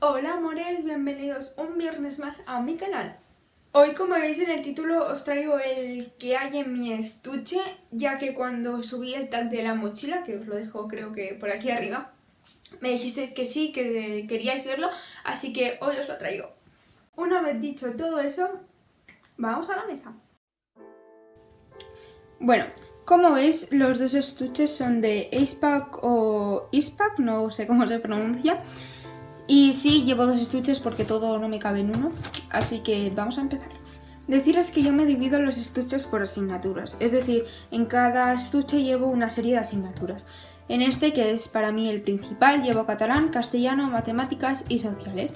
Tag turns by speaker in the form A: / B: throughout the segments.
A: Hola amores, bienvenidos un viernes más a mi canal. Hoy, como veis en el título, os traigo el que hay en mi estuche, ya que cuando subí el tag de la mochila, que os lo dejo creo que por aquí arriba, me dijisteis que sí, que queríais verlo, así que hoy os lo traigo. Una vez dicho todo eso, vamos a la mesa. Bueno, como veis, los dos estuches son de Acepack o Eastpak, no sé cómo se pronuncia. Y sí, llevo dos estuches porque todo no me cabe en uno, así que vamos a empezar. Deciros que yo me divido los estuches por asignaturas, es decir, en cada estuche llevo una serie de asignaturas. En este, que es para mí el principal, llevo catalán, castellano, matemáticas y sociales.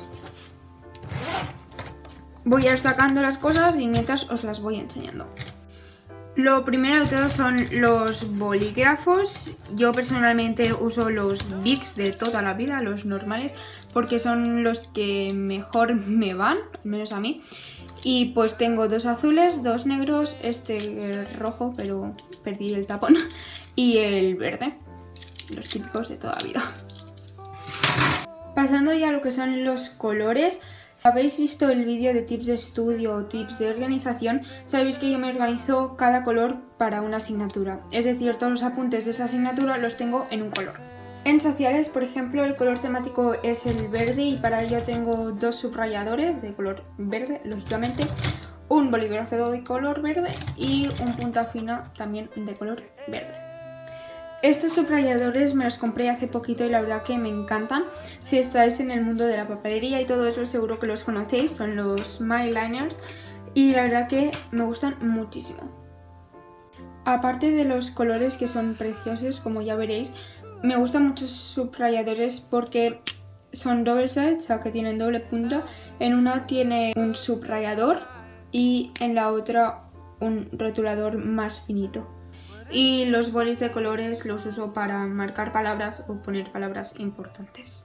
A: Voy a ir sacando las cosas y mientras os las voy enseñando. Lo primero de todo son los bolígrafos. Yo personalmente uso los Bics de toda la vida, los normales, porque son los que mejor me van, al menos a mí. Y pues tengo dos azules, dos negros, este rojo, pero perdí el tapón, y el verde, los típicos de toda la vida. Pasando ya a lo que son los colores. Si habéis visto el vídeo de tips de estudio o tips de organización, sabéis que yo me organizo cada color para una asignatura. Es decir, todos los apuntes de esa asignatura los tengo en un color. En sociales, por ejemplo, el color temático es el verde y para ello tengo dos subrayadores de color verde, lógicamente, un bolígrafo de color verde y un punta fina también de color verde. Estos subrayadores me los compré hace poquito y la verdad que me encantan. Si estáis en el mundo de la papelería y todo eso, seguro que los conocéis, son los Myliners y la verdad que me gustan muchísimo. Aparte de los colores que son preciosos, como ya veréis, me gustan muchos subrayadores porque son double sided, o sea que tienen doble punta. En una tiene un subrayador y en la otra un rotulador más finito. Y los bolis de colores los uso para marcar palabras o poner palabras importantes.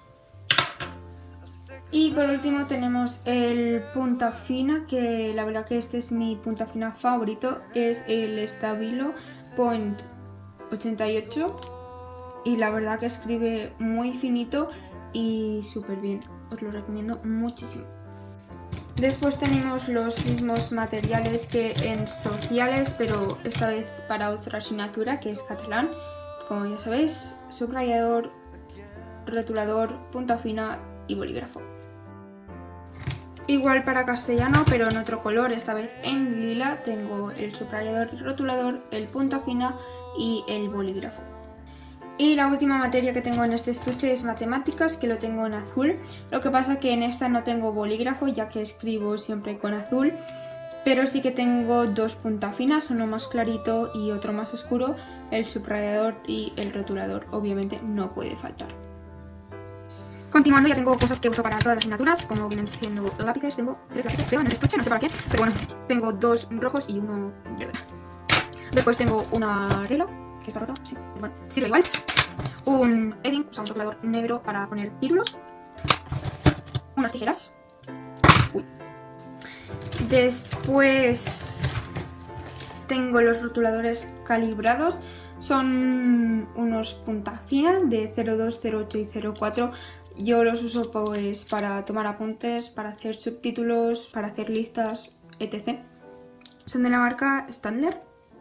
A: Y por último tenemos el punta fina, que la verdad que este es mi punta fina favorito. Es el Stabilo Point 88 y la verdad que escribe muy finito y súper bien. Os lo recomiendo muchísimo. Después tenemos los mismos materiales que en sociales, pero esta vez para otra asignatura que es catalán. Como ya sabéis, subrayador, rotulador, punta fina y bolígrafo. Igual para castellano, pero en otro color, esta vez en lila, tengo el subrayador, rotulador, el punta fina y el bolígrafo. Y la última materia que tengo en este estuche es matemáticas, que lo tengo en azul. Lo que pasa que en esta no tengo bolígrafo, ya que escribo siempre con azul. Pero sí que tengo dos puntas finas, uno más clarito y otro más oscuro. El subrayador y el rotulador obviamente no puede faltar. Continuando, ya tengo cosas que uso para todas las asignaturas, como vienen siendo lápices. Tengo 3 lápices creo en el estuche, no sé para qué, pero bueno, tengo 2 rojos y uno verde. Después tengo una regla, que está rota, sí, bueno, sirve igual. Un edding, o sea, un rotulador negro para poner títulos. Unas tijeras. Uy. Después tengo los rotuladores calibrados. Son unos punta fina de 02, 08 y 04. Yo los uso pues para tomar apuntes, para hacer subtítulos, para hacer listas, etc. Son de la marca Staedtler.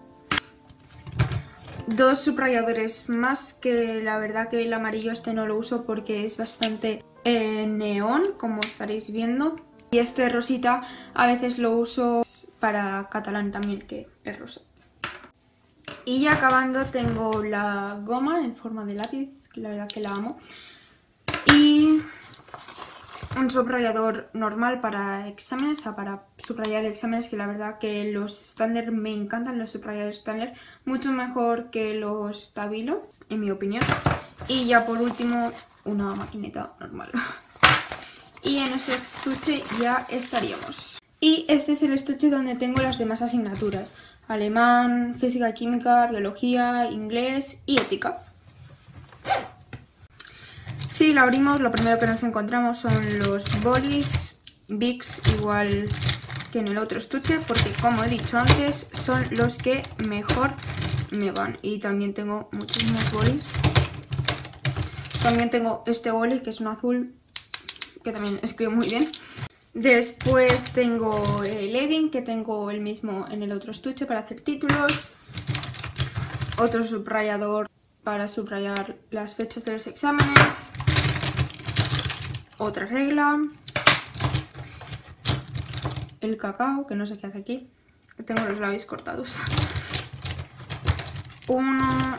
A: Dos subrayadores más, que la verdad que el amarillo este no lo uso porque es bastante neón, como estaréis viendo. Y este rosita a veces lo uso para catalán también, que es rosa. Y ya acabando tengo la goma en forma de lápiz, que la verdad que la amo. Y un subrayador normal para exámenes, o sea, para subrayar exámenes, que la verdad que los Staedtler me encantan, los subrayadores Staedtler, mucho mejor que los Stabilo, en mi opinión. Y ya por último, una maquineta normal. Y en este estuche ya estaríamos. Y este es el estuche donde tengo las demás asignaturas: alemán, física y química, biología, inglés y ética. Si lo abrimos, lo primero que nos encontramos son los bolis, Bics, igual que en el otro estuche, porque como he dicho antes, son los que mejor me van. Y también tengo muchísimos bolis. También tengo este boli, que es un azul que también escribo muy bien. Después tengo el Edding, que tengo el mismo en el otro estuche para hacer títulos. Otro subrayador para subrayar las fechas de los exámenes. Otra regla. El cacao, que no sé qué hace aquí. Tengo los labios cortados. Uno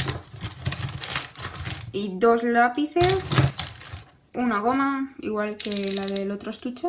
A: y dos lápices. Una goma, igual que la del otro estuche.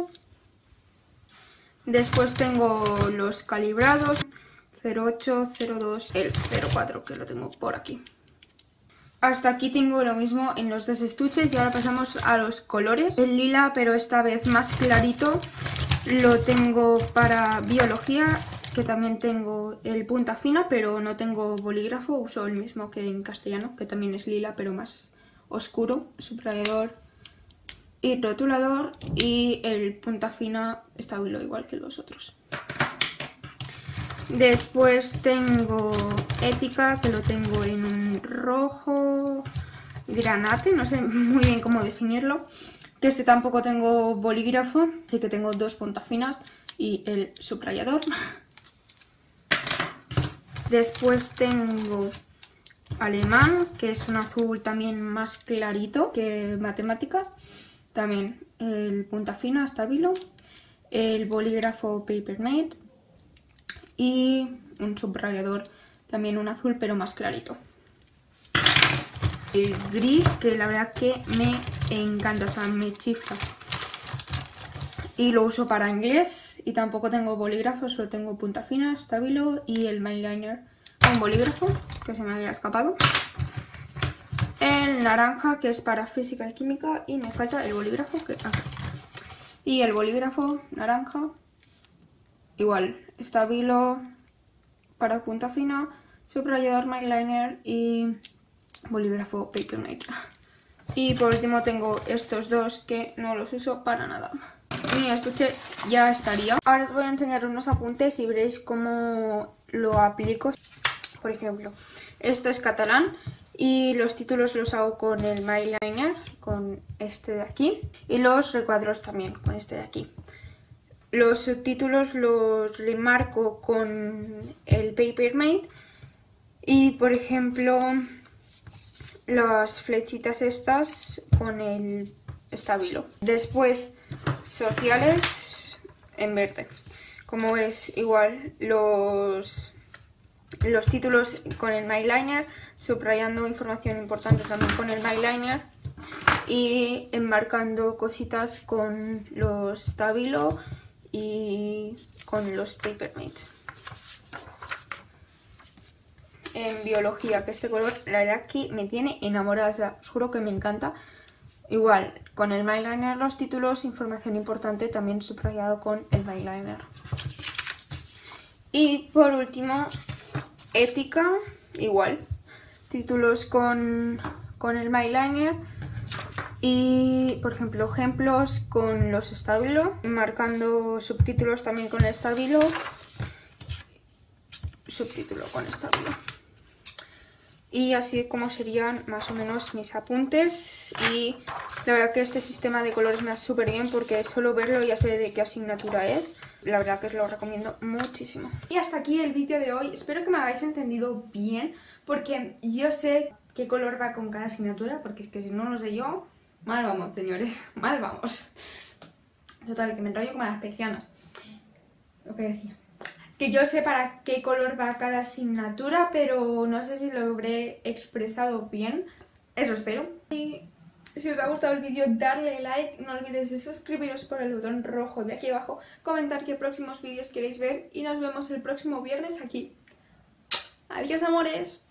A: Después tengo los calibrados. 08, 02, el 04, que lo tengo por aquí. Hasta aquí tengo lo mismo en los dos estuches y ahora pasamos a los colores. El lila, pero esta vez más clarito, lo tengo para biología, que también tengo el punta fina, pero no tengo bolígrafo, uso el mismo que en castellano, que también es lila, pero más oscuro, subrayador y rotulador, y el punta fina estabilo igual que los otros. Después tengo ética, que lo tengo en un rojo granate, no sé muy bien cómo definirlo. Que este tampoco tengo bolígrafo, así que tengo dos puntas finas y el subrayador. Después tengo alemán, que es un azul también más clarito que matemáticas. También el punta fina estabilo, el bolígrafo Papermate y un subrayador, también un azul pero más clarito. El gris, que la verdad que me encanta, o sea, me chifla. Y lo uso para inglés y tampoco tengo bolígrafo, solo tengo punta fina, estabilo y el Mildliner con bolígrafo, que se me había escapado. El naranja, que es para física y química, y me falta el bolígrafo, que y el bolígrafo naranja, igual, estabilo para punta fina, subrayador Mildliner y bolígrafo Papermate. Y por último tengo estos dos que no los uso para nada. Mi estuche ya estaría. Ahora os voy a enseñar unos apuntes y veréis cómo lo aplico. Por ejemplo, esto es catalán y los títulos los hago con el Mildliner, con este de aquí, y los recuadros también con este de aquí. Los subtítulos los remarco con el Papermate y, por ejemplo, las flechitas estas con el estabilo. Después, sociales en verde. Como ves, igual los títulos con el Mildliner, subrayando información importante también con el Mildliner y enmarcando cositas con los estabilo y con los Papermates. En biología, que este color la verdad que me tiene enamorada, o sea, os juro que me encanta. Igual, con el Mildliner los títulos, información importante también subrayado con el Mildliner. Y por último, ética, igual, títulos con el Mildliner y, por ejemplo, ejemplos con los estabilo, marcando subtítulos también con el estabilo, subtítulo con estabilo. Y así como serían más o menos mis apuntes. Y la verdad que este sistema de colores me va súper bien porque solo verlo ya sé de qué asignatura es. La verdad que os lo recomiendo muchísimo. Y hasta aquí el vídeo de hoy. Espero que me habéis entendido bien porque yo sé qué color va con cada asignatura, porque es que si no lo sé yo, mal vamos, señores, mal vamos. Total, que me enrollo como las persianas. Lo que decía. Que yo sé para qué color va cada asignatura, pero no sé si lo habré expresado bien. Eso espero. Y si os ha gustado el vídeo, darle like, no olvidéis de suscribiros por el botón rojo de aquí abajo, comentar qué próximos vídeos queréis ver y nos vemos el próximo viernes aquí. Adiós, amores.